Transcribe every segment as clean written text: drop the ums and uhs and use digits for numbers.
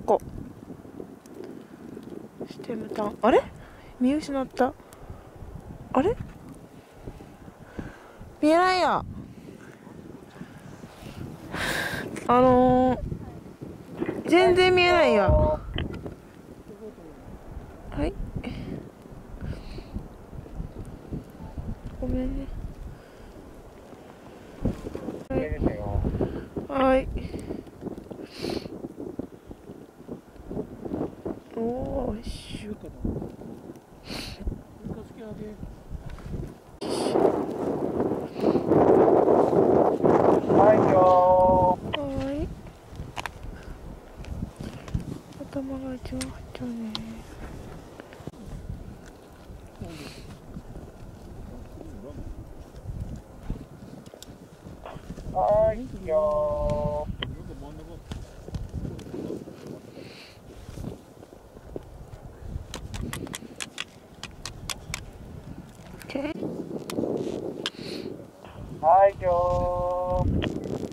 こ。ステムタン、あれ見失った。あれ見えないや。全然見えないや。はい。ごめんね。はい。おーしゅ。はい。頭が一番入っちゃうね。はいよー。はいよー。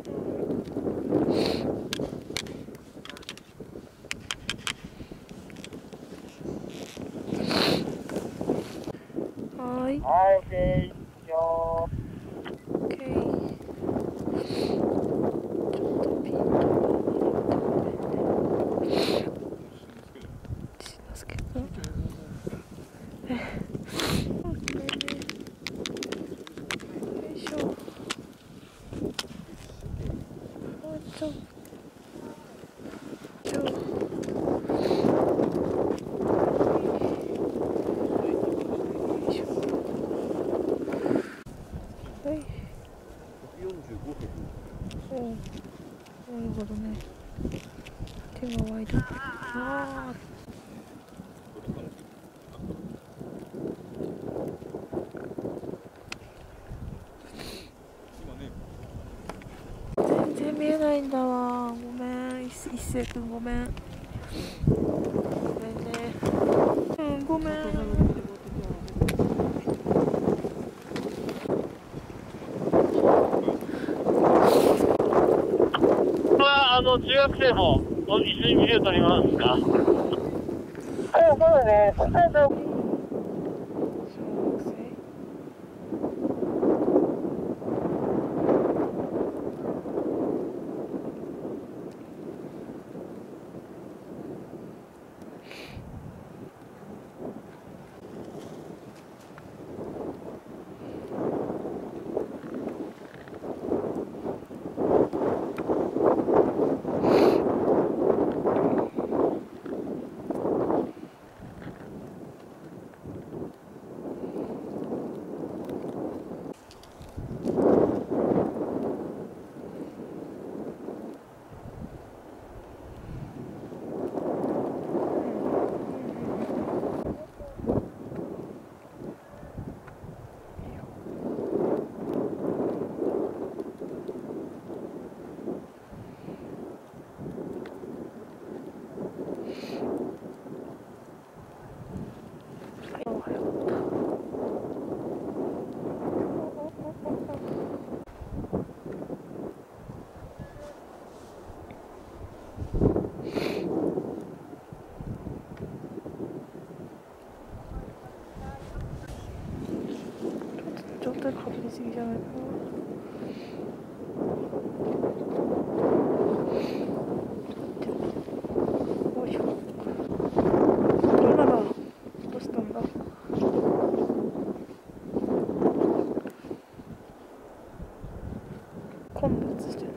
はい。はい、オッケーよー。オッケー。しのすけくん。なるほどね。手がワイド。ああ。全然見えないんだわ。ごめん、一星くんごめん。ごめんね。ごめん。 中学生も一緒にビデオ撮りますか？ そうだね。ちょっとかぶりすぎじゃないかな。よいしょ。どうならどうしたんだ。混雑してるね。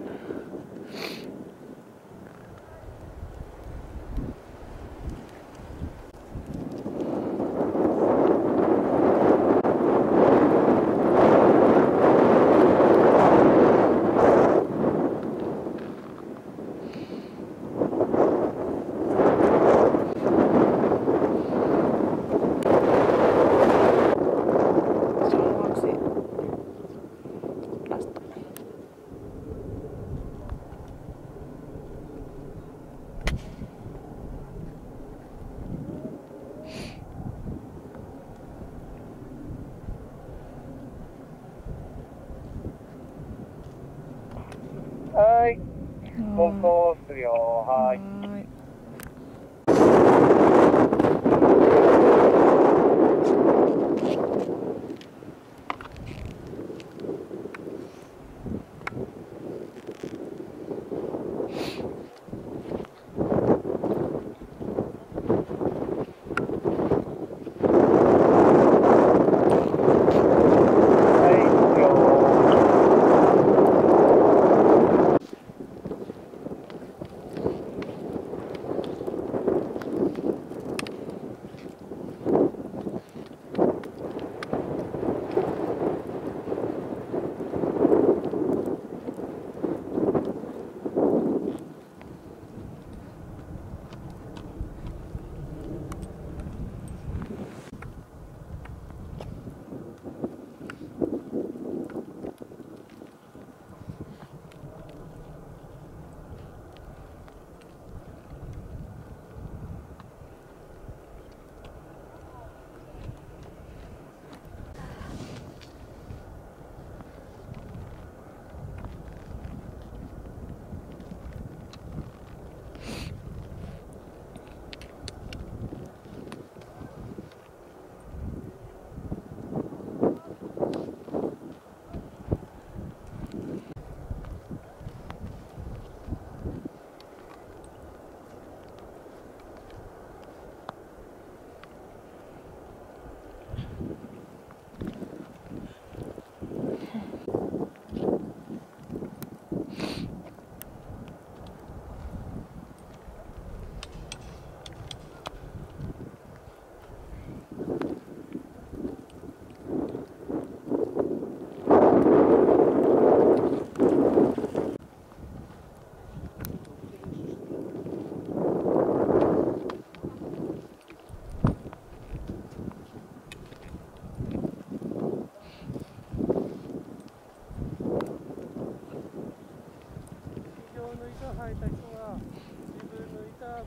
はい。高校するよ。はい。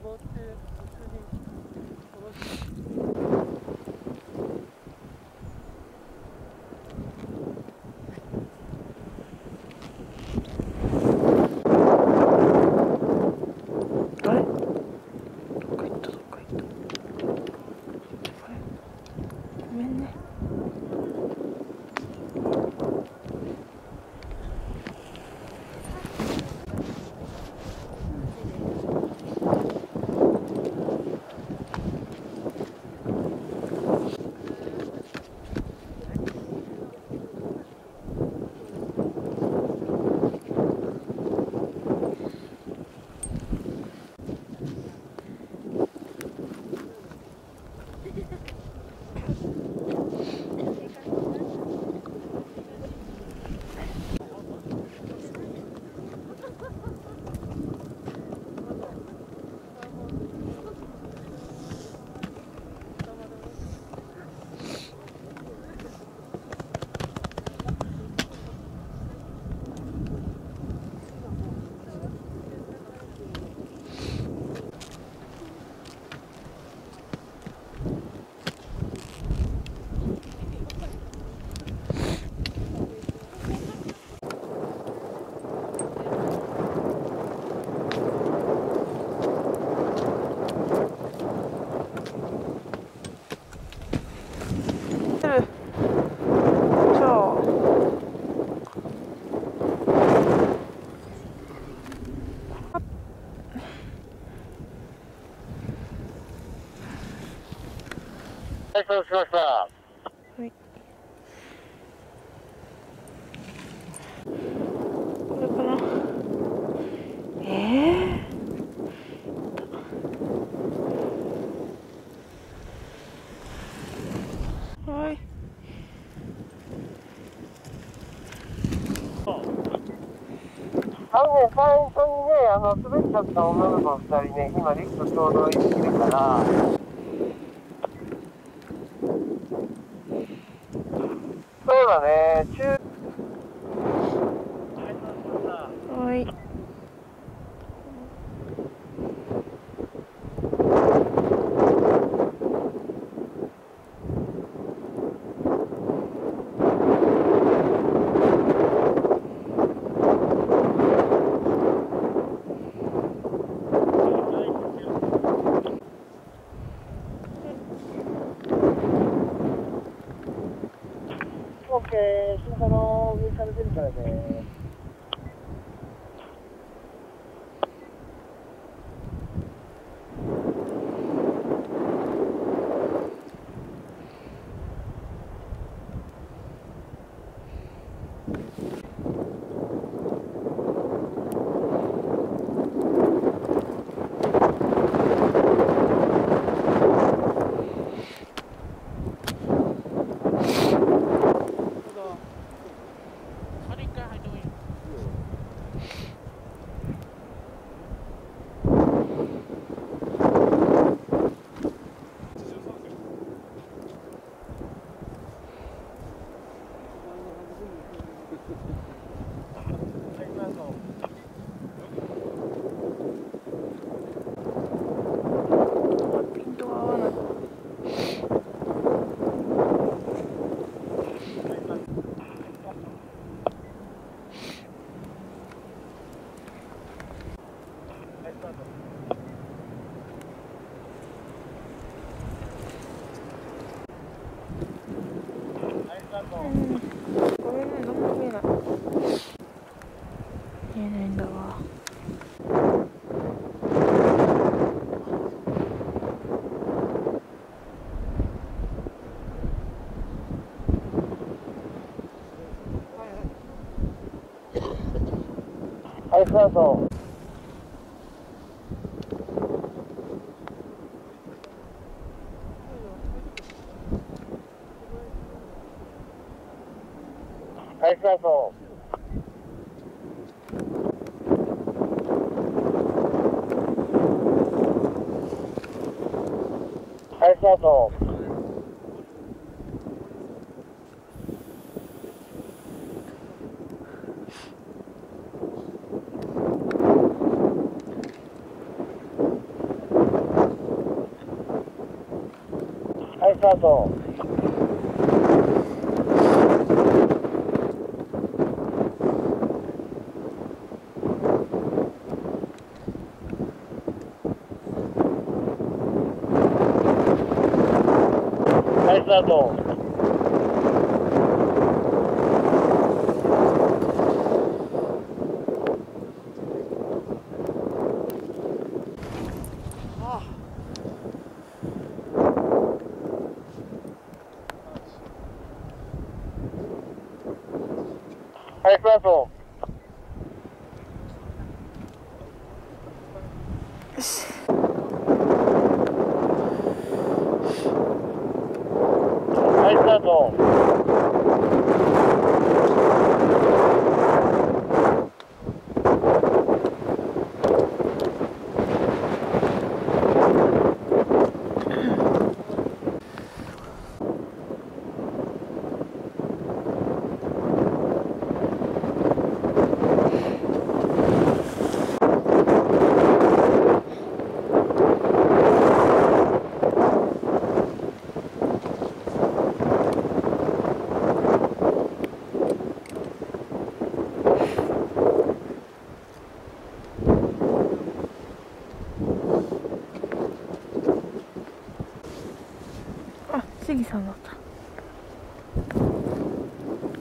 ごめんね。 はい、そうしました。 はい。これかな。はい。 最初にね、滑っちゃった女の子2人ね、今、リフトちょうど行ってるから、そうだね、 はい。 オッケー、新車の上から出るからね。 ピントが合わない。ごめんね、何も見えない。見えないんだわ。 はい、スタート。はい、スタート。はい、スタート。 はいスタート。はいスタート。はいスタート。 よし。 はいスタート。 あ、杉さんだった。